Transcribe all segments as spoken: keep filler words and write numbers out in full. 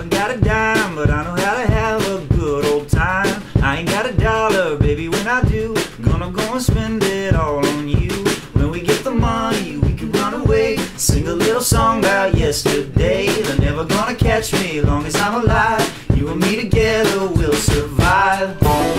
ain't got a dime, but I know how to have a good old time. I ain't got a dollar, baby, when I do, gonna go and spend it all on you. When we get the money, we can run away, sing a little song about yesterday. They're never gonna catch me, long as I'm alive. You and me together, we'll survive.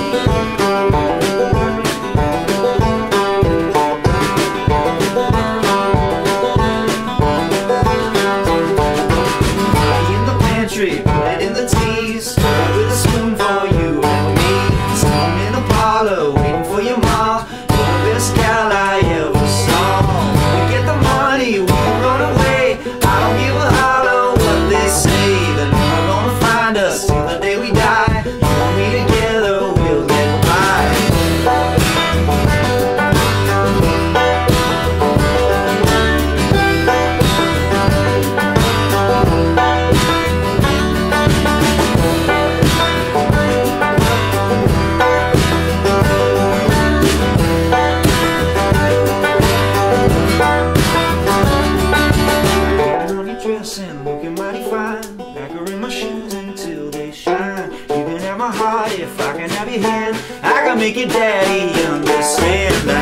Put it in the tea, start with a spoon for you and me. Sitting in the parlor, waiting for your mom. You're the best gal I ever saw. We get the money, we can run away. I don't give a holler what they say. They're never gonna find us till the day we die. You and me together, we'll get by. And looking mighty fine, back her in my shoes until they shine. You can have my heart if I can have your hand. I can make your daddy understand that